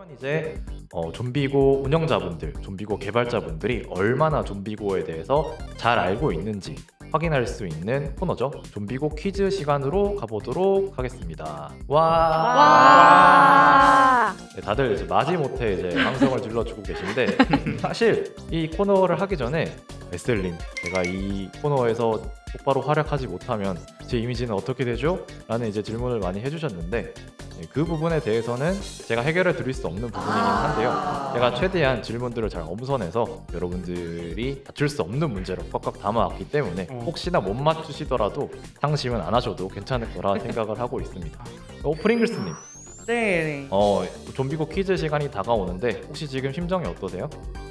이제 좀비고 운영자분들, 좀비고 개발자분들이 얼마나 좀비고에 대해서 잘 알고 있는지 확인할 수 있는 코너죠. 좀비고 퀴즈 시간으로 가보도록 하겠습니다. 와! 네, 다들 이제 마지못해 이제 방송을 질러주고 계신데 사실 이 코너를 하기 전에 에셀님, 제가 이 코너에서 똑바로 활약하지 못하면 제 이미지는 어떻게 되죠? 라는 이제 질문을 많이 해주셨는데 그 부분에 대해서는 제가 해결해 드릴 수 없는 부분이긴 한데요. 제가 최대한 질문들을 잘 엄선해서 여러분들이 맞출 수 없는 문제로 꽉꽉 담아왔기 때문에 혹시나 못 맞추시더라도 상심은 안 하셔도 괜찮을 거라 생각을 하고 있습니다. 프링글스님, 네. 좀비고 퀴즈 시간이 다가오는데 혹시 지금 심정이 어떠세요?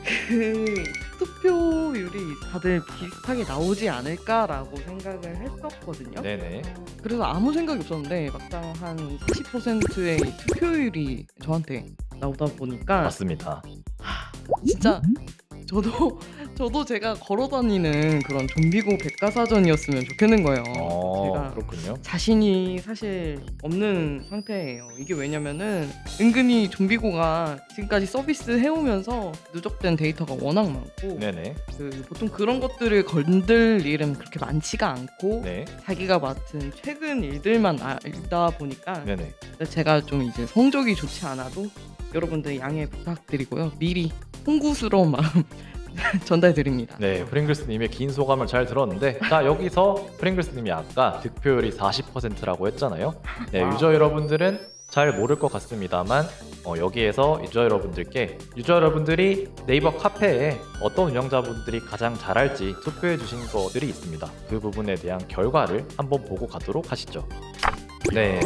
투표율이 다들 비슷하게 나오지 않을까라고 생각을 했었거든요. 네네. 그래서 아무 생각이 없었는데 막상 한 40%의 투표율이 저한테 나오다 보니까 맞습니다. 진짜 저도 제가 걸어다니는 그런 좀비고 백과사전이었으면 좋겠는 거예요. 제가 그렇군요. 자신이 사실 없는 상태예요. 이게 왜냐면은 은근히 좀비고가 지금까지 서비스 해오면서 누적된 데이터가 워낙 많고 네네. 보통 그런 것들을 건들 일은 그렇게 많지가 않고 네. 자기가 맡은 최근 일들만 알다 보니까 네네. 제가 좀 이제 성적이 좋지 않아도 여러분들 양해 부탁드리고요. 미리 송구스러운 마음 전달드립니다. 네, 프링글스님의 긴 소감을 잘 들었는데, 자, 여기서 프링글스님이 아까 득표율이 40%라고 했잖아요. 네, 유저 여러분들은 잘 모를 것 같습니다만 여기에서 유저 여러분들이 네이버 카페에 어떤 운영자분들이 가장 잘할지 투표해 주신 것들이 있습니다. 그 부분에 대한 결과를 한번 보고 가도록 하시죠. 네.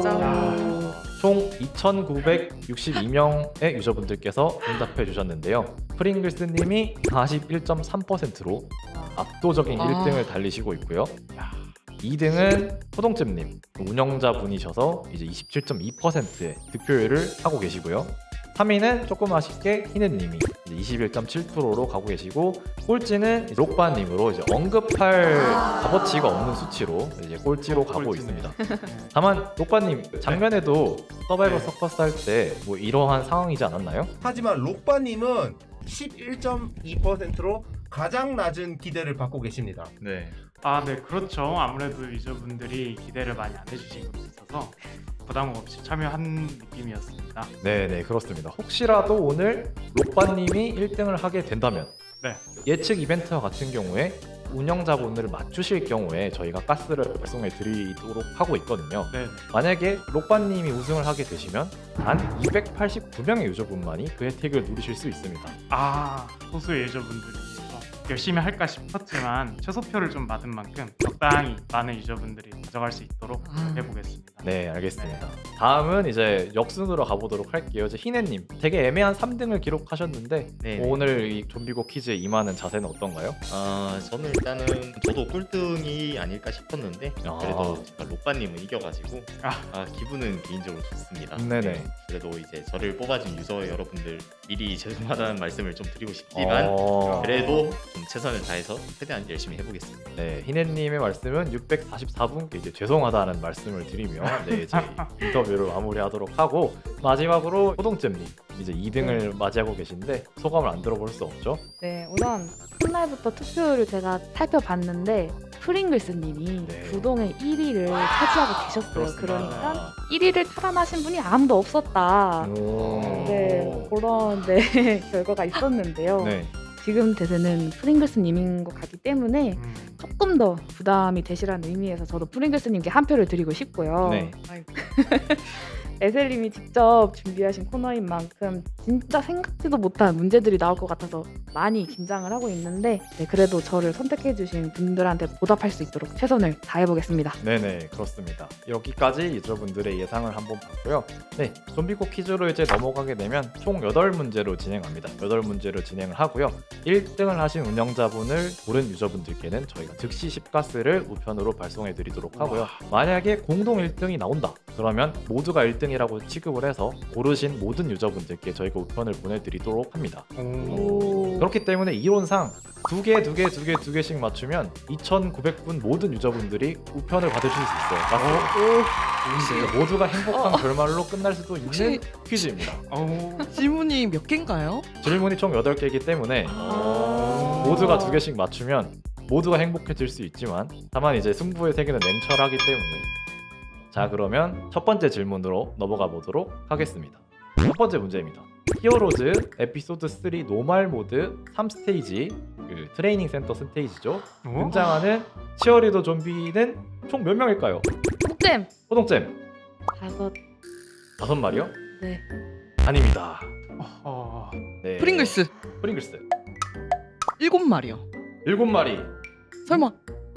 총 2,962명의 유저분들께서 응답해 주셨는데요. 프링글스님이 41.3%로 압도적인 1등을 달리시고 있고요. 2등은 호동잼님, 운영자분이셔서 이제 27.2%의 득표율을 하고 계시고요. 3위는 조금 아쉽게 희네님이 21.7%로 가고 계시고, 꼴찌는 록바님으로 이제 언급할 값어치가 없는 수치로 이제 꼴찌로 가고 있습니다. 다만 록바님, 작년에도 서바이벌 서커스 할 때 뭐 이러한 상황이지 않았나요? 하지만 록바님은 11.2%로 가장 낮은 기대를 받고 계십니다. 네. 네, 그렇죠. 아무래도 유저분들이 기대를 많이 안 해주신 것이 있어서 부담 없이 참여한 느낌이었습니다. 네네, 그렇습니다. 혹시라도 오늘 록바님이 1등을 하게 된다면 예측 이벤트와 같은 경우에 운영자분들을 맞추실 경우에 저희가 가스를 발송해 드리도록 하고 있거든요. 만약에 록바님이 우승을 하게 되시면 단 289명의 유저분만이 그 혜택을 누리실 수 있습니다. 소수의 유저분들이 열심히 할까 싶었지만 최소표를 좀 받은 만큼 적당히 많은 유저분들이 가져갈 수 있도록 해보겠습니다. 네, 알겠습니다. 다음은 이제 역순으로 가보도록 할게요. 이제 희네님, 되게 애매한 3등을 기록하셨는데 오늘 이 좀비고 퀴즈에 임하는 자세는 어떤가요? 저는 일단은 저도 꼴등이 아닐까 싶었는데 그래도 제가 록바님은 이겨가지고 기분은 개인적으로 좋습니다. 네네. 그래도 이제 저를 뽑아준 유저 여러분들 미리 죄송하다는 말씀을 좀 드리고 싶지만 그래도 좀 최선을 다해서 최대한 열심히 해보겠습니다. 네, 희네님의 말씀은 644분께 이제 죄송하다는 말씀을 드리며 저희 인터뷰를 마무리하도록 하고, 마지막으로 호동잼님, 이제 2등을 맞이하고 계신데 소감을 안 들어볼 수 없죠? 네, 우선 첫날부터 투표율을 제가 살펴봤는데 프링글스님이 부동의 1위를 차지하고 계셨어요. 그러니까 1위를 탈환하신 분이 아무도 없었다. 네, 그런 결과가 있었는데요. 지금 대세는 프링글스님인 것 같기 때문에 조금 더 부담이 되시라는 의미에서 저도 프링글스님께 한 표를 드리고 싶고요. 에셀님이 직접 준비하신 코너인 만큼 진짜 생각지도 못한 문제들이 나올 것 같아서 많이 긴장을 하고 있는데 그래도 저를 선택해주신 분들한테 보답할 수 있도록 최선을 다해보겠습니다. 네네, 그렇습니다. 여기까지 유저분들의 예상을 한번 봤고요. 네, 좀비고 퀴즈로 이제 넘어가게 되면 총 8문제로 진행합니다. 8문제로 진행을 하고요. 1등을 하신 운영자분을 고른 유저분들께는 저희가 즉시 10가스를 우편으로 발송해 드리도록 하고요. 만약에 공동 1등이 나온다 그러면 모두가 1등이라고 취급을 해서 고르신 모든 유저분들께 저희가 우편을 보내드리도록 합니다. 그렇기 때문에 이론상 2개씩 맞추면 2,900분 모든 유저분들이 우편을 받으실 수 있어요. 모두가 행복한 결말로 끝날 수도 있는 혹시- 퀴즈입니다. 질문이 몇 개인가요? 질문이 총 8개이기 때문에 모두가 2개씩 맞추면 모두가 행복해질 수 있지만 다만 이제 승부의 세계는 냉철하기 때문에 자 그러면 첫 번째 질문으로 넘어가 보도록 하겠습니다. 첫 번째 문제입니다. 히어로즈 에피소드 3 노말 모드 3스테이지 그 트레이닝 센터 스테이지죠. 등장하는 치어리더 좀비는 총 몇 명일까요? 쌤 호동잼 5. 5마리요? 네. 아닙니다. 어, 네. 프링글스 프링글스 7마리요. 7마리 설마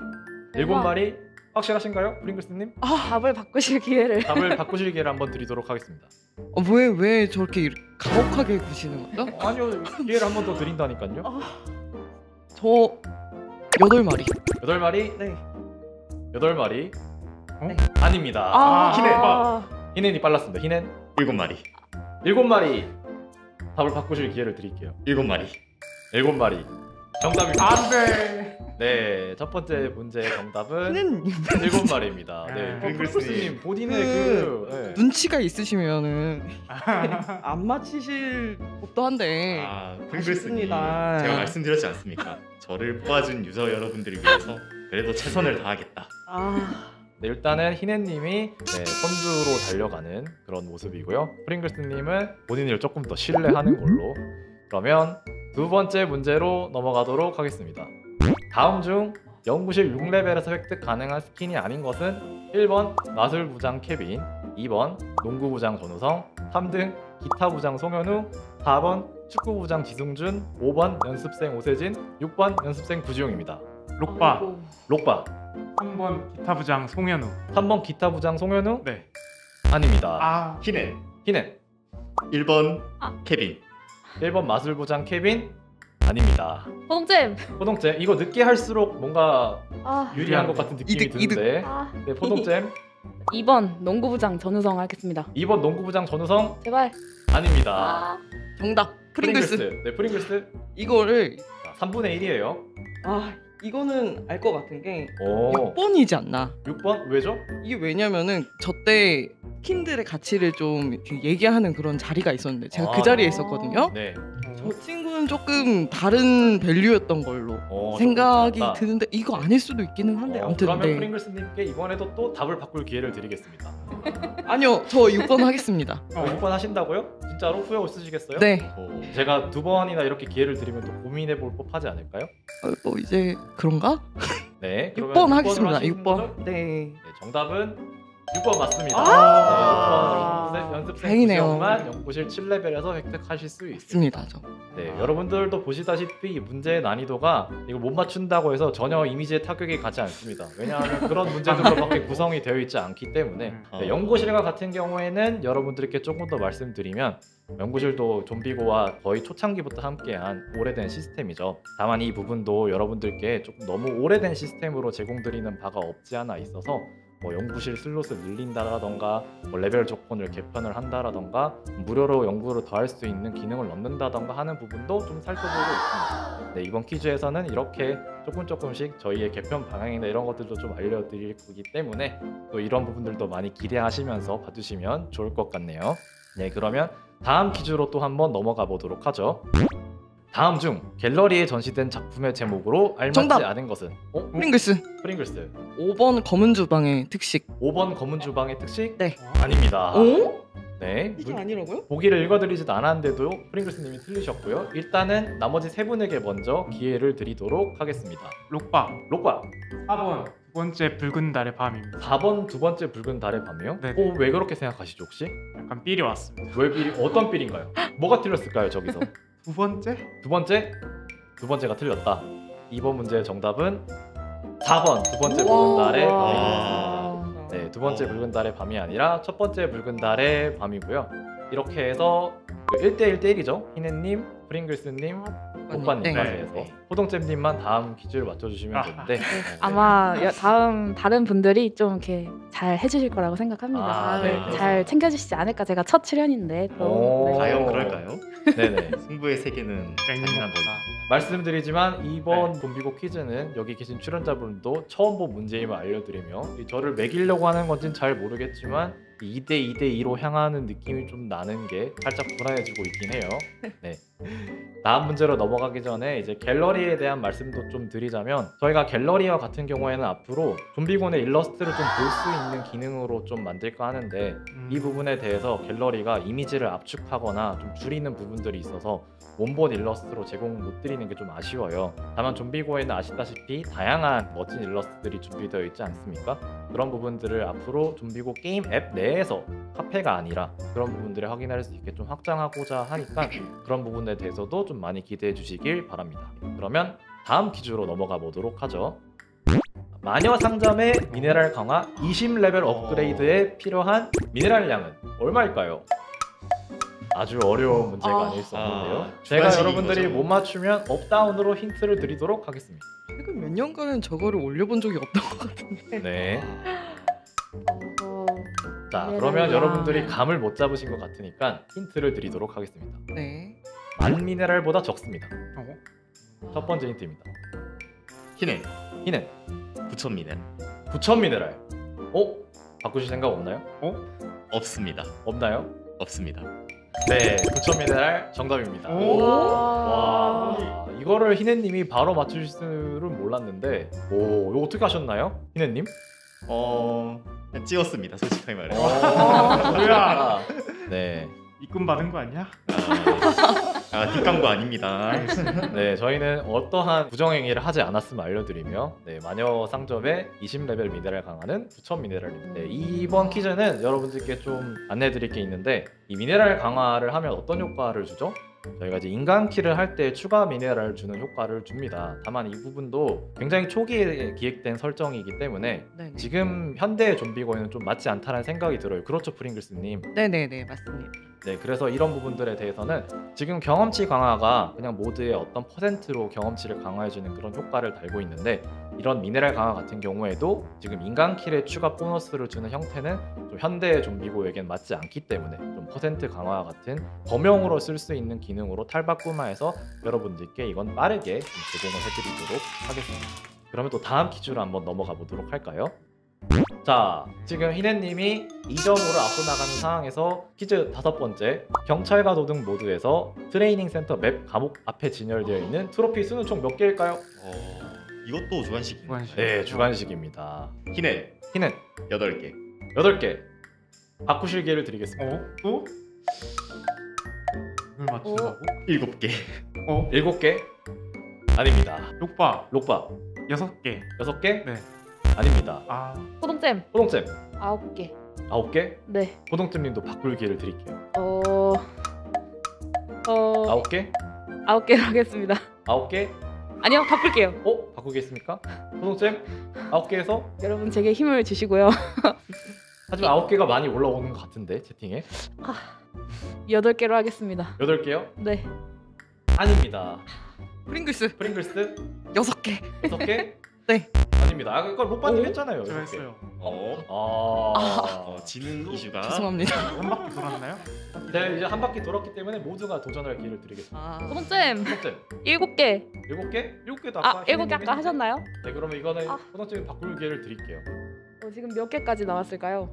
7마리 확실하신가요? 프링글스님? 답을 바꾸실 기회를. 답을 바꾸실 기회를 한번 드리도록 하겠습니다. 왜 저렇게 가혹하게 구시는 거죠? 아니요 기회를 한 번 더 드린다니까요. 저 8마리. 8마리? 네. 8마리 네. 아닙니다. 히넨 아, 히넨이 빨랐습니다. 히넨 7마리. 7마리 답을 바꾸실 기회를 드릴게요. 7마리. 7마리 정답입니다. 안돼. 네, 첫 번째 문제의 정답은 는 7마리입니다. 네, 네. 프링글스님 본인의 네. 눈치가 있으시면은 안 맞히실 법도 한데. 프링글스님 아쉽습니다. 제가 말씀드렸지 않습니까? 저를 뽑아준 유저 여러분들을 위해서 그래도 최선을 다하겠다. 네, 일단은 히넨님이 선두로 달려가는 그런 모습이고요. 프링글스님은 본인을 조금 더 신뢰하는 걸로. 그러면 두 번째 문제로 넘어가도록 하겠습니다. 다음 중 연구실 6레벨에서 획득 가능한 스킨이 아닌 것은 1번 마술부장 케빈, 2번 농구부장 전우성, 3등 기타부장 송현우, 4번 축구부장 지승준, 5번 연습생 오세진, 6번 연습생 구지용입니다. 록바 록바 3번 기타 부장 송현우. 3번 기타부장 송현우? 네. 아닙니다. 히넨 히넨 1번 케빈. 1번 마술부장 케빈? 아닙니다. 포동잼. 포동잼 이거 늦게 할수록 뭔가 아, 유리한 것 같은 느낌이 이득, 이득. 드는데 네, 포동잼 2번 농구부장 전우성 하겠습니다. 2번 농구부장 전우성? 제발. 아닙니다. 아, 정답. 프링글스. 네, 프링글스 이거를 3분의 1이에요. 이거는 알 것 같은 게 오, 6번이지 않나. 6번? 왜죠? 이게 왜냐면은 저때 스킨들의 가치를 좀 이렇게 얘기하는 그런 자리가 있었는데 제가 그 자리에 있었거든요. 네. 저 친구는 조금 다른 밸류였던 걸로 생각이 좀 드는데 이거 아닐 수도 있기는 한데 아무튼 그러면 네. 프링글스님께 이번에도 또 답을 바꿀 기회를 드리겠습니다. 아니요 저 6번 하겠습니다. 6번 하신다고요? 진짜로 후회 없으시겠어요? 네. 제가 2번이나 이렇게 기회를 드리면 또 고민해 볼 법하지 않을까요? 이제 그런가? 네. 그러면 6번 6번으로 하겠습니다. 하시는 6번. 거죠? 네. 네, 정답은 6번 맞습니다. 아. 네, 6번 연습생 다행이네요. 구시험만 연구실 7레벨에서 획득하실 수 있습니다. 맞습니다. 저. 네, 여러분들도 보시다시피 문제의 난이도가 이거 못 맞춘다고 해서 전혀 이미지에 타격이 가지 않습니다. 왜냐하면 그런 문제들로밖에 구성이 되어 있지 않기 때문에 네, 연구실과 같은 경우에는 여러분들께 조금 더 말씀드리면 연구실도 좀비고와 거의 초창기부터 함께한 오래된 시스템이죠. 다만 이 부분도 여러분들께 조금 너무 오래된 시스템으로 제공드리는 바가 없지 않아 있어서 연구실 슬롯을 늘린다라던가 레벨 조건을 개편을 한다라던가 무료로 연구를 더 할 수 있는 기능을 넣는다던가 하는 부분도 좀 살펴보고 있습니다. 네, 이번 퀴즈에서는 이렇게 조금씩 저희의 개편 방향이나 이런 것들도 좀 알려드릴 거기 때문에 또 이런 부분들도 많이 기대하시면서 봐주시면 좋을 것 같네요. 네, 그러면 다음 퀴즈로 또 한번 넘어가 보도록 하죠. 다음 중 갤러리에 전시된 작품의 제목으로 알맞지 정답! 않은 것은? 프링글스. 프링글스 5번 검은 주방의 특식. 5번 검은 주방의 특식? 네. 아닙니다. 오? 네. 이게 아니라고요? 보기를 읽어드리지도 않았는데도 프링글스님이 틀리셨고요. 일단은 나머지 세 분에게 먼저 기회를 드리도록 하겠습니다. 록바 록바 4번 두 번째 붉은 달의 밤입니다. 4번 두 번째 붉은 달의 밤이요? 네. 왜 그렇게 생각하시죠 혹시? 약간 삘이 왔습니다. 왜 어떤 삘인가요? 뭐가 틀렸을까요 저기서? 두 번째? 두 번째가 틀렸다. 2번 문제의 정답은 4번 두 번째 붉은 달의 밤입니다. 네, 두 번째 붉은 달의 밤이 아니라 첫 번째 붉은 달의 밤이고요. 이렇게 해서 1대1대1이죠. 희네님, 프링글스님, 오빠님까지 네. 해서 호동잼님만 다음 퀴즈를 맞춰주시면 되는데 아마 다음 다른 분들이 좀 이렇게 잘 해주실 거라고 생각합니다. 아, 네, 잘 챙겨주시지 않을까. 제가 첫 출연인데 또. 오. 네. 과연 그럴까요? 네네. 승부의 세계는 잔인한 거. 말씀드리지만 이번 좀비고 퀴즈는 여기 계신 출연자분도 처음 본 문제임을 알려드리며 저를 매기려고 하는 건지는 잘 모르겠지만 2대 2로 향하는 느낌이 좀 나는 게 살짝 불안해지고 있긴 해요. 네. 다음 문제로 넘어가기 전에 이제 갤러리에 대한 말씀도 좀 드리자면 저희가 갤러리와 같은 경우에는 앞으로 좀비곤의 일러스트를 좀 볼 수 있는 기능으로 좀 만들까 하는데 이 부분에 대해서 갤러리가 이미지를 압축하거나 좀 줄이는 부분들이 있어서 원본 일러스트로 제공 못 드리는 게 좀 아쉬워요. 다만 좀비고에는 아시다시피 다양한 멋진 일러스트들이 준비되어 있지 않습니까? 그런 부분들을 앞으로 좀비고 게임 앱 내에서 카페가 아니라 그런 부분들을 확인할 수 있게 좀 확장하고자 하니까 그런 부분에 대해서도 좀 많이 기대해 주시길 바랍니다. 그러면 다음 퀴즈로 넘어가 보도록 하죠. 마녀 상점의 미네랄 강화 20레벨 업그레이드에 필요한 미네랄 양은 얼마일까요? 아주 어려운 문제가 아닐 수 없는데요. 제가 주관식인 여러분들이 거죠. 못 맞추면 업다운으로 힌트를 드리도록 하겠습니다. 최근 몇 년간은 저거를 올려본 적이 없던 것 같은데. 네. 어, 자, 미네랄 그러면 양. 여러분들이 감을 못 잡으신 것 같으니까 힌트를 드리도록 하겠습니다. 네. 만 미네랄보다 적습니다. 어? 첫 번째 힌트입니다. 희는 희는 9,000미는 9,000 미네랄. 바꾸실 생각 없나요? 없습니다. 없나요? 없습니다. 네, 9,000 미네랄 정답입니다. 오. 와, 이거를 희네님이 바로 맞추실 줄은 몰랐는데, 이거 어떻게 하셨나요, 희네님? 그냥 찍었습니다. 솔직하게 말해. 뭐야? 네, 입금 받은 거 아니야? 뒷광고 아닙니다. 네, 저희는 어떠한 부정행위를 하지 않았음을 알려드리며, 네, 마녀 상점의 20레벨 미네랄 강화는 9,000 미네랄입니다. 네, 이번 퀴즈는 여러분들께 좀 안내드릴 게 있는데, 이 미네랄 강화를 하면 어떤 효과를 주죠? 저희가 이제 인간 키를 할 때 추가 미네랄을 주는 효과를 줍니다. 다만 이 부분도 굉장히 초기에 기획된 설정이기 때문에 네네. 지금 현대 좀비고에는 좀 맞지 않다는 생각이 들어요. 그렇죠, 프링글스님? 네네네 맞습니다. 네, 그래서 이런 부분들에 대해서는 지금 경험치 강화가 그냥 모드의 어떤 퍼센트로 경험치를 강화해주는 그런 효과를 달고 있는데 이런 미네랄 강화 같은 경우에도 지금 인간 킬에 추가 보너스를 주는 형태는 좀 현대 좀비고에겐 맞지 않기 때문에 좀 퍼센트 강화 같은 범용으로 쓸 수 있는 기능으로 탈바꿈화해서 여러분들께 이건 빠르게 좀 제공을 해드리도록 하겠습니다. 그러면 또 다음 퀴즈로 한번 넘어가 보도록 할까요? 자, 지금 희네님이 2점으로 앞서 나가는 상황에서 퀴즈 5번째, 경찰과 도둑 모드에서 트레이닝 센터 맵 감옥 앞에 진열되어 있는 트로피 수는 총 몇 개일까요? 이것도 주관식입니다. 주관식. 네, 주관식입니다. 희는 희는 8개. 8개. 바꾸실 기회를 드리겠습니다. 또? 이걸 맞춘다고? 7개. 7개? 아닙니다. 욕바 록바 6개. 6개? 네. 아닙니다. 호동잼 호동잼 9개. 9개? 네. 호동잼님도 바꿀 기회를 드릴게요. 9개? 9개로 하겠습니다. 9개? 아니요, 바꿀게요. 바꾸겠습니까? 호동잼 9개에서? 여러분 제게 힘을 주시고요. 하지만 9개가 많이 올라오는 것 같은데 채팅에 8개로 하겠습니다. 8개요? 네. 아닙니다. 프링글스 프링글스 6개. 6개? 네. 아닙니다. 그러니까 로빠님 했잖아요. 제가 6개. 했어요. 지는 이슈가 죄송합니다. 한 바퀴 돌았나요? 네, 이제 한 바퀴 돌았기 때문에 모두가 도전할 기회를 드리겠습니다. 호동잼 호동잼 7개. 7개? 7개도 아까 7개 아까 하셨나요? 네, 그러면 이거는 아. 호동잼이 바꿀 기회를 드릴게요. 지금 몇 개까지 나왔을까요?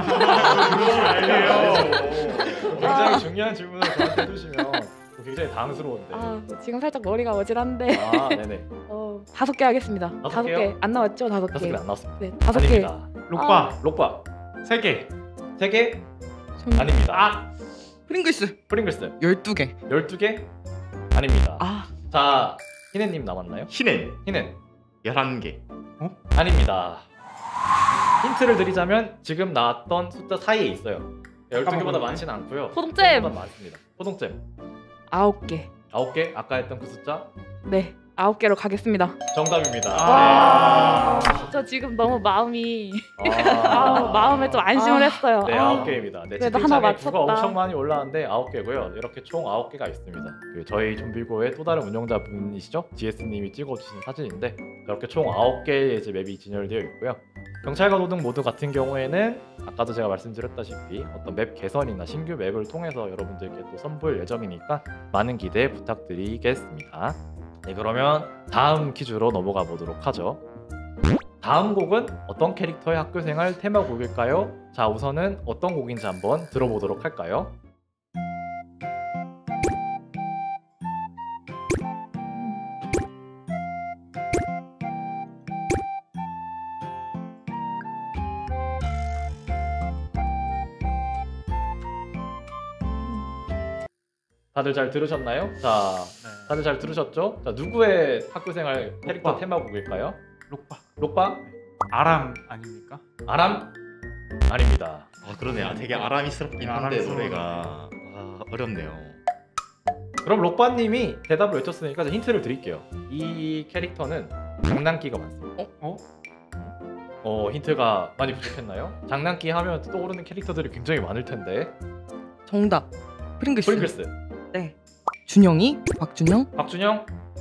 굉장히 중요한 질문을 저한테 해주시면 굉장히 당스러운데. 지금 살짝 머리가 어질한데. 네네. 5개 하겠습니다. 5개요? 안 나왔죠? 5개. 5개 안 나왔습니다. 네, 5개. 아닙니다. 욕바 록바 3개. 3개? 아닙니다. 프링글스 프링글스 12개. 12개? 아닙니다. 아, 자, 희네님 남았나요? 희는 희는 11개. 아닙니다. 힌트를 드리자면 지금 나왔던 숫자 사이에 있어요. 12개보다 많지는 않고요. 호동잼 보다 많습니다. 호동잼 9개. 9개? 아까 했던 그 숫자? 네, 9개로 가겠습니다. 정답입니다. 와. 저 지금 너무 마음이 마음에 좀 안심을 했어요. 네, 9개입니다. 네, 그래도 하나 채팅창에 맞췄다. 구가 엄청 많이 올라왔는데 9개고요. 이렇게 총 9개가 있습니다. 저희 좀비고의 또 다른 운영자분이시죠? GS님이 찍어주신 사진인데 이렇게 총 9개의 이제 맵이 진열되어 있고요. 경찰과 도둑 모드 같은 경우에는 아까도 제가 말씀드렸다시피 어떤 맵 개선이나 신규 맵을 통해서 여러분들께 또 선보일 예정이니까 많은 기대 부탁드리겠습니다. 네, 그러면 다음 퀴즈로 넘어가 보도록 하죠. 다음 곡은 어떤 캐릭터의 학교생활 테마곡일까요? 자, 우선은 어떤 곡인지 한번 들어보도록 할까요? 다들 잘 들으셨나요? 자, 네. 다들 잘 들으셨죠? 자, 누구의 학교생활 캐릭터 록바. 테마곡일까요? 록바. 록바? 아람 아닙니까? 아람? 아닙니다. 아 그러네. 아 되게 아람이스럽긴 네, 한데 아람스러워요. 노래가 어렵네요. 그럼 록바님이 대답을 외쳤으니까 제가 힌트를 드릴게요. 이 캐릭터는 장난기가 많습니다. 힌트가 많이 부족했나요? 장난기 하면 떠오르는 캐릭터들이 굉장히 많을 텐데. 정답. 프링글스. 프링글스. 네. 준영이? 박준영? 박준영?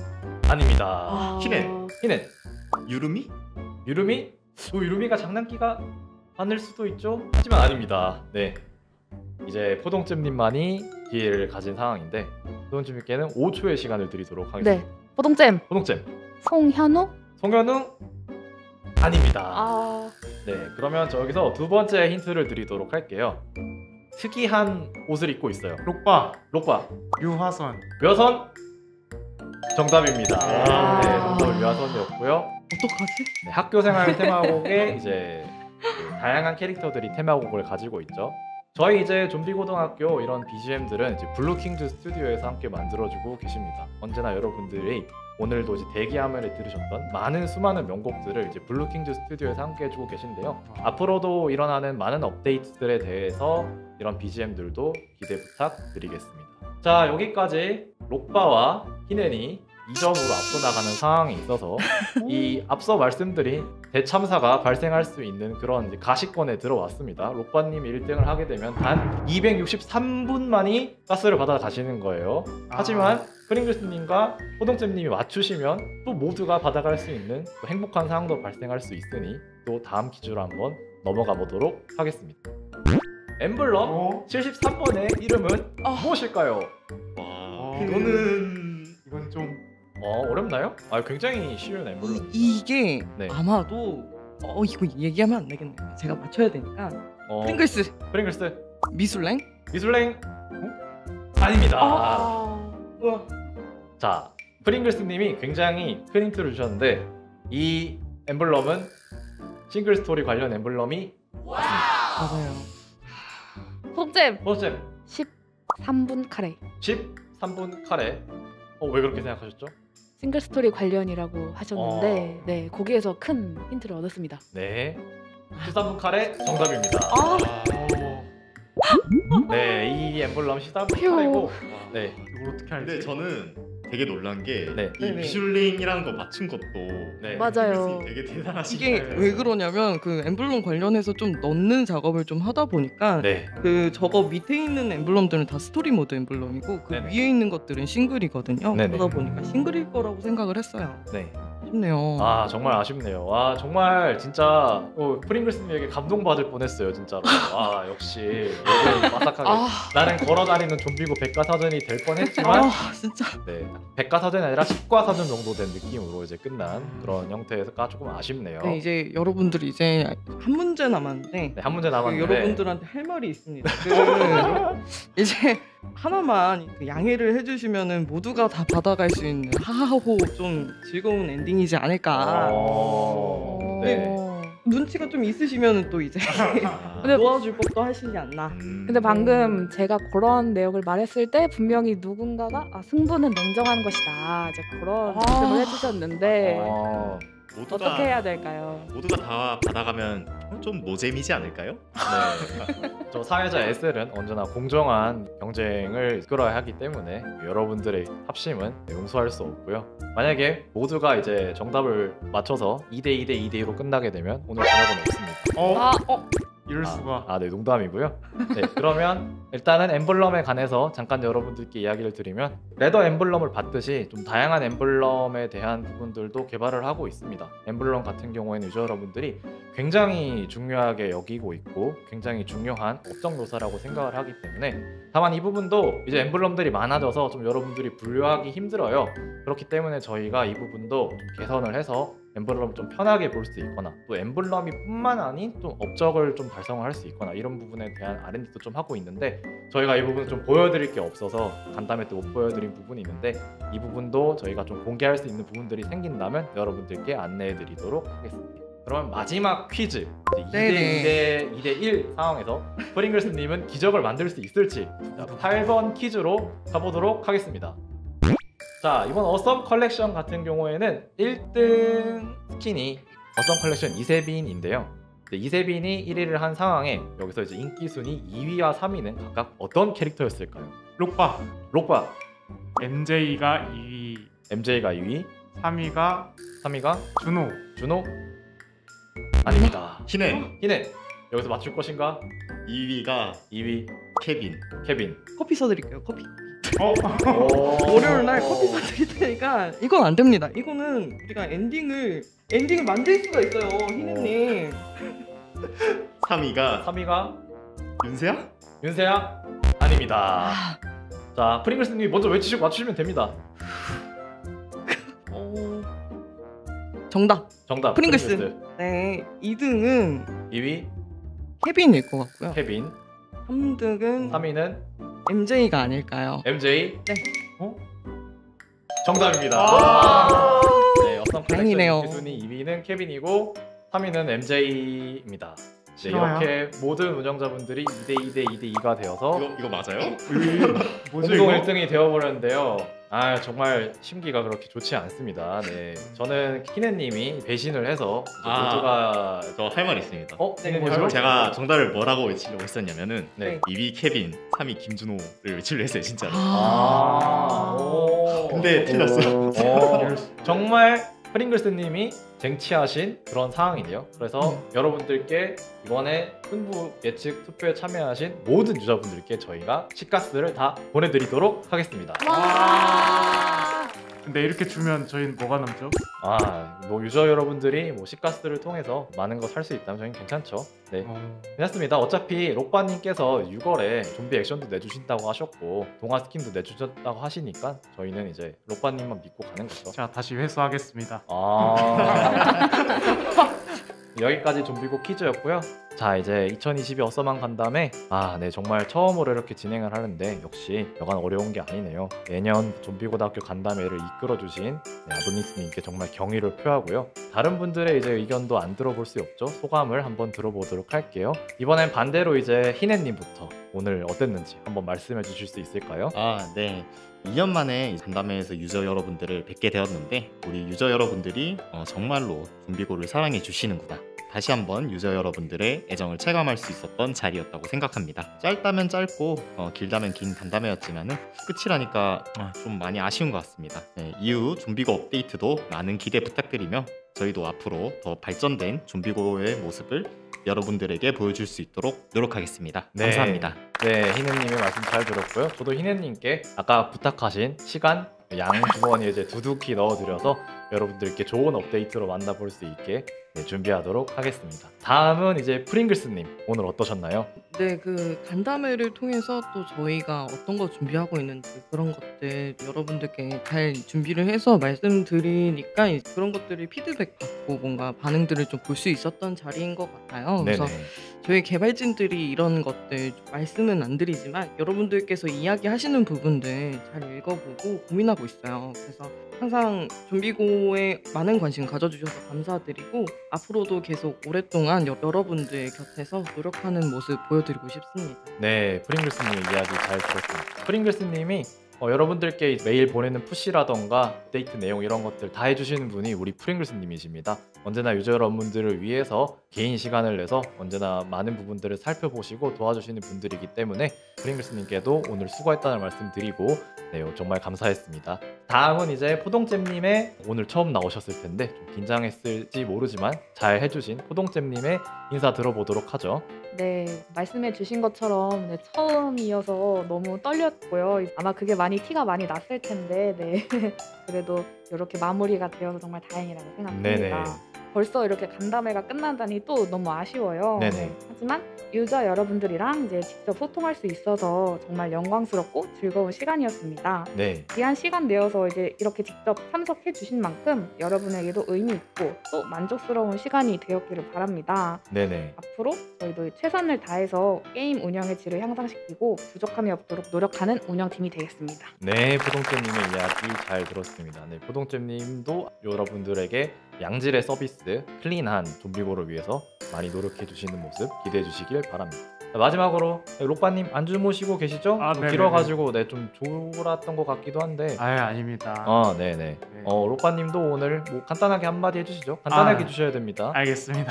아닙니다. 히넨. 히넨. 유루미? 유루미? 유루미가 장난기가 많을 수도 있죠. 하지만 아닙니다. 네. 이제 포동잼님만이 기회를 가진 상황인데 포동잼님께는 5초의 시간을 드리도록 하겠습니다. 네. 포동잼. 포동잼. 송현우? 송현우? 아닙니다. 아. 네, 그러면 저기서 두 번째 힌트를 드리도록 할게요. 특이한 옷을 입고 있어요. 록바. 록바. 유화선. 묘선? 정답입니다. 아. 네, 정답은 묘선이었고요. 어떡하지? 네, 학교생활 테마곡에 이제 그 다양한 캐릭터들이 테마곡을 가지고 있죠. 저희 이제 좀비고등학교 이런 BGM들은 이제 블루킹즈 스튜디오에서 함께 만들어주고 계십니다. 언제나 여러분들이 오늘도 이제 대기화면에 들으셨던 많은 수많은 명곡들을 이제 블루킹즈 스튜디오에서 함께 해주고 계신데요. 앞으로도 일어나는 많은 업데이트들에 대해서 이런 BGM들도 기대 부탁드리겠습니다. 자, 여기까지 록바와 히넨이 2점으로 앞서 나가는 상황이 있어서 이 앞서 말씀드린 대참사가 발생할 수 있는 그런 이제 가시권에 들어왔습니다. 록바님이 1등을 하게 되면 단 263분만이 가스를 받아 가시는 거예요. 하지만 프링글스님과 호동잼님이 맞추시면 또 모두가 받아갈 수 있는 또 행복한 상황도 발생할 수 있으니 또 다음 퀴즈로 한번 넘어가 보도록 하겠습니다. 엠블럼 73번의 이름은 무엇일까요? 와 그- 이건 좀 어렵나요? 굉장히 쉬운 엠블럼. 이게 네. 아마도 이거 얘기하면 안 되겠네. 제가 맞춰야 되니까. 프링글스. 프링글스. 미술랭? 미술랭? 아닙니다. 우와. 자, 프링글스님이 굉장히 큰 힌트를 주셨는데 이 엠블럼은 싱글 스토리 관련 엠블럼이 맞아요. 포동잼. 포동잼 13분 카레. 13분 카레. 왜 그렇게 생각하셨죠? 싱글 스토리 관련이라고 하셨는데 네, 거기에서 큰 힌트를 얻었습니다. 네, 13분 카레 정답입니다. 네, 이 엠블럼 13분 휴. 카레고 네, 이걸 어떻게 알지? 근데 저는 되게 놀란 게 네. 이 네네. 미슐랭이라는 거 맞춘 것도 네. 맞아요. 되게 대단하시네. 이게 왜 그러냐면 그 엠블럼 관련해서 좀 넣는 작업을 좀 하다 보니까 네. 그 저거 밑에 있는 엠블럼들은 다 스토리 모드 엠블럼이고 그 네네. 위에 있는 것들은 싱글이거든요. 네네. 그러다 보니까 싱글일 거라고 생각을 했어요. 네. 아쉽네요. 정말 아쉽네요. 정말 진짜 프링글스님에게 감동받을 뻔했어요, 진짜로. 역시 바삭하게. 나는 걸어다니는 좀비고 백과사전이 될 뻔했지만 진짜. 네, 백과사전이 아니라 십과사전 정도 된 느낌으로 이제 끝난 그런 형태가 조금 아쉽네요. 네, 이제 여러분들이 이제 한 문제 남았는데 네, 한 문제 그 남았는데 여러분들한테 할 말이 있습니다. 그 이제 하나만 그 양해를 해주시면은 모두가 다 받아갈 수 있는 하하호 좀 즐거운 엔딩이지 않을까. 네. 눈치가 좀 있으시면은 또 이제 근데 놓아줄 법도 하시지 않나. 근데 방금 제가 그런 내용을 말했을 때 분명히 누군가가 승부는 냉정한 것이다. 이제 그런 말씀을 해주셨는데 모두가 어떻게 해야 될까요? 모두가 다 받아가면 좀 노잼이지 않을까요? 네. 저 사회자 SL은 언제나 공정한 경쟁을 이끌어야 하기 때문에 여러분들의 합심은 용서할 수 없고요. 만약에 모두가 이제 정답을 맞춰서 2대2대 2대2로 끝나게 되면 오늘 저녁은 없습니다. 이럴 수가. 네, 농담이고요. 네, 그러면 일단은 엠블럼에 관해서 잠깐 여러분들께 이야기를 드리면 레더 엠블럼을 받듯이 좀 다양한 엠블럼에 대한 부분들도 개발을 하고 있습니다. 엠블럼 같은 경우에는 유저 여러분들이 굉장히 중요하게 여기고 있고 굉장히 중요한 업적 요소라고 생각을 하기 때문에 다만 이 부분도 이제 엠블럼들이 많아져서 좀 여러분들이 분류하기 힘들어요. 그렇기 때문에 저희가 이 부분도 좀 개선을 해서 엠블럼을 좀 편하게 볼 수 있거나 또 엠블럼이 뿐만 아닌 좀 업적을 좀 달성을 할 수 있거나 이런 부분에 대한 R&D도 좀 하고 있는데 저희가 이 부분을 좀 보여드릴 게 없어서 간담회 때 못 보여드린 부분이 있는데 이 부분도 저희가 좀 공개할 수 있는 부분들이 생긴다면 여러분들께 안내해 드리도록 하겠습니다. 그러면 마지막 퀴즈 2대1 상황에서 프링글스님은 기적을 만들 수 있을지 8번 퀴즈로 가보도록 하겠습니다. 자, 이번 어썸 컬렉션 같은 경우에는 1등 스킨이 어썸 컬렉션 이세빈인데요. 이세빈이 1위를 한 상황에 여기서 이제 인기 순위 2위와 3위는 각각 어떤 캐릭터였을까요? 록바. 록바, MJ가 2위, MJ가 2위, 3위가 3위가 준호. 준호? 아닙니다. 희네. 희네, 여기서 맞출 것인가? 2위가 2위 케빈. 케빈. 커피 써드릴게요. 커피. 오. 월요일 날 커피 사드릴 테니까 이건 안 됩니다. 이거는 우리가 엔딩을 만들 수가 있어요, 희네님. 3위가 3위가 윤세야? 윤세야? 아닙니다. 자, 프링글스님이 먼저 외치시고 맞추시면 됩니다. 정답. 정답. 프링글스. 네, 2등은 2위 케빈일 것 같고요. 케빈. 3등은 3위는 MJ가 아닐까요? MJ. 네. 정답입니다. 네, 어썸 컬렉션 다행이네요. 인기 순위 2위는 케빈이고 3위는 MJ입니다. 네, 싫어요? 이렇게 모든 운영자분들이 2대2 대 2대2가 되어서 이거 맞아요? 뭐죠 공동 이거? 1등이 되어버렸는데요. 아, 정말 심기가 그렇게 좋지 않습니다. 네, 저는 희네님이 배신을 해서 이제 아. 모두가 저 할 말 있습니다. 희네님 뭐죠? 할 제가 정답을 뭐라고 외치려고 했었냐면은 네. 2위 케빈, 3위 김준호를 외치려 했어요 진짜로. 오. 근데 틀렸어. 정말 프링글스님이 쟁취하신 그런 상황이네요. 그래서 여러분들께 이번에 승부 예측 투표에 참여하신 모든 유저분들께 저희가 시가스를 다 보내드리도록 하겠습니다. 와. 근데 이렇게 주면 저희는 뭐가 남죠? 뭐 유저 여러분들이 뭐 시가스를 통해서 많은 거 살 수 있다면 저희는 괜찮죠. 네, 괜찮습니다. 어차피 록바님께서 6월에 좀비 액션도 내주신다고 하셨고 동화 스킨도 내주셨다고 하시니까 저희는 이제 록바님만 믿고 가는 거죠. 자, 다시 회수하겠습니다. 여기까지 좀비고 퀴즈였고요. 자, 이제 2022 어썸한 간담회 네, 정말 처음으로 이렇게 진행을 하는데 역시 여간 어려운 게 아니네요. 매년 좀비고등학교 간담회를 이끌어주신 아도니스님께 정말 경의를 표하고요. 다른 분들의 이제 의견도 안 들어볼 수 없죠. 소감을 한번 들어보도록 할게요. 이번엔 반대로 이제 희네님부터 오늘 어땠는지 한번 말씀해 주실 수 있을까요? 네. 2년 만에 간담회에서 유저 여러분들을 뵙게 되었는데 우리 유저 여러분들이 정말로 좀비고를 사랑해 주시는구나. 다시 한번 유저 여러분들의 애정을 체감할 수 있었던 자리였다고 생각합니다. 짧다면 짧고 길다면 긴 간담회였지만은 끝이라니까 좀 많이 아쉬운 것 같습니다. 네, 이후 좀비고 업데이트도 많은 기대 부탁드리며 저희도 앞으로 더 발전된 좀비고의 모습을 여러분들에게 보여줄 수 있도록 노력하겠습니다. 네. 감사합니다. 네, 희네님의 말씀 잘 들었고요. 저도 희네님께 아까 부탁하신 시간 양 주머니에 이제 두둑히 넣어드려서 여러분들께 좋은 업데이트로 만나볼 수 있게 준비하도록 하겠습니다. 다음은 이제 프링글스님, 오늘 어떠셨나요? 네, 그 간담회를 통해서 또 저희가 어떤 거 준비하고 있는지 그런 것들 여러분들께 잘 준비를 해서 말씀드리니까 그런 것들을 피드백 받고 뭔가 반응들을 좀 볼 수 있었던 자리인 것 같아요. 그래서 저희 개발진들이 이런 것들 말씀은 안 드리지만 여러분들께서 이야기하시는 부분들 잘 읽어보고 고민하고 있어요. 그래서 항상 좀비고에 많은 관심 가져주셔서 감사드리고 앞으로도 계속 오랫동안 여러분들 곁에서 노력하는 모습 보여드리고 싶습니다. 네, 프링글스님의 이야기 잘 들었습니다. 프링글스님이 여러분들께 메일 보내는 푸시라던가 업데이트 내용 이런 것들 다 해주시는 분이 우리 프링글스님이십니다. 언제나 유저 여러분들을 위해서 개인 시간을 내서 언제나 많은 부분들을 살펴보시고 도와주시는 분들이기 때문에 프링글스님께도 오늘 수고했다는 말씀 드리고 정말 감사했습니다. 다음은 이제 포동잼님의 오늘 처음 나오셨을 텐데 좀 긴장했을지 모르지만 잘 해주신 포동잼님의 인사 들어보도록 하죠. 네, 말씀해 주신 것처럼 처음이어서 너무 떨렸고요. 아마 그게 많이 티가 났을 텐데 그래도 이렇게 마무리가 되어서 정말 다행이라고 생각합니다. 네네. 벌써 이렇게 간담회가 끝난다니 또 너무 아쉬워요. 네네. 하지만 유저 여러분들이랑 이제 직접 소통할 수 있어서 정말 영광스럽고 즐거운 시간이었습니다. 네. 귀한 시간 내어서 이제 이렇게 직접 참석해 주신 만큼 여러분에게도 의미 있고 또 만족스러운 시간이 되었기를 바랍니다. 네네. 앞으로 저희도 최선을 다해서 게임 운영의 질을 향상시키고 부족함이 없도록 노력하는 운영팀이 되겠습니다. 네, 포동잼님의 이야기 잘 들었습니다. 네, 포동잼님도 여러분들에게 양질의 서비스, 클린한 좀비고를 위해서 많이 노력해 주시는 모습 기대해 주시길 바랍니다. 자, 마지막으로 록바님 안 주무시고 계시죠? 좀 네네네. 길어가지고 좀 졸았던 것 같기도 한데. 아닙니다. 네네. 네. 록바님도 오늘 뭐 간단하게 한마디 해주시죠. 간단하게 해주셔야 됩니다. 알겠습니다.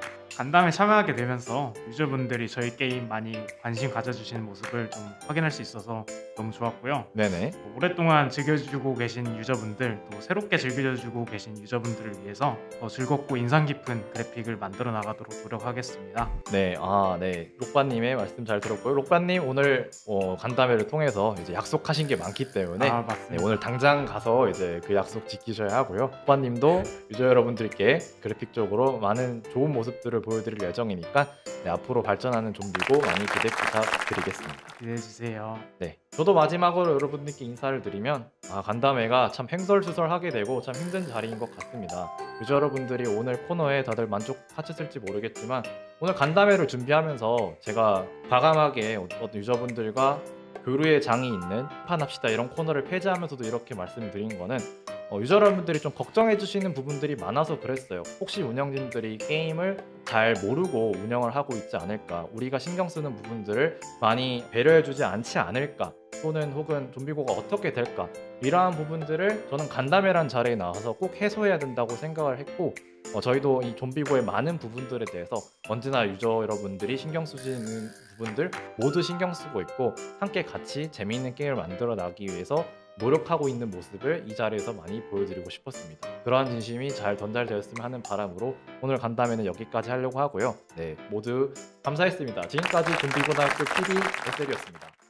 간담회 참여하게 되면서 유저분들이 저희 게임 많이 관심 가져주시는 모습을 좀 확인할 수 있어서 너무 좋았고요. 네네. 오랫동안 즐겨주고 계신 유저분들, 또 새롭게 즐겨주고 계신 유저분들을 위해서 더 즐겁고 인상 깊은 그래픽을 만들어 나가도록 노력하겠습니다. 네, 네. 록바님의 말씀 잘 들었고요. 록바님 오늘 간담회를 통해서 이제 약속하신 게 많기 때문에 맞습니다. 네, 오늘 당장 가서 이제 그 약속 지키셔야 하고요. 록바님도 유저 여러분들께 그래픽적으로 많은 좋은 모습들을 보여드릴 예정이니까 앞으로 발전하는 좀비고 많이 기대 부탁드리겠습니다. 기대해주세요. 네, 저도 마지막으로 여러분들께 인사를 드리면 간담회가 참 횡설수설하게 되고 참 힘든 자리인 것 같습니다. 유저 여러분들이 오늘 코너에 다들 만족하셨을지 모르겠지만 오늘 간담회를 준비하면서 제가 과감하게 어떤 유저분들과 교류의 장이 있는 판합시다 이런 코너를 폐지하면서도 이렇게 말씀드린 거는 유저 여러분들이 좀 걱정해 주시는 부분들이 많아서 그랬어요. 혹시 운영진들이 게임을 잘 모르고 운영을 하고 있지 않을까, 우리가 신경 쓰는 부분들을 많이 배려해 주지 않지 않을까, 또는 혹은 좀비고가 어떻게 될까, 이러한 부분들을 저는 간담회란 자리에 나와서 꼭 해소해야 된다고 생각을 했고 저희도 이 좀비고의 많은 부분들에 대해서 언제나 유저 여러분들이 신경 쓰시는 부분들 모두 신경 쓰고 있고 함께 같이 재미있는 게임을 만들어 나가기 위해서 노력하고 있는 모습을 이 자리에서 많이 보여드리고 싶었습니다. 그러한 진심이 잘 전달되었으면 하는 바람으로 오늘 간담회는 여기까지 하려고 하고요. 네, 모두 감사했습니다. 지금까지 좀비고등학교 PD SL이었습니다.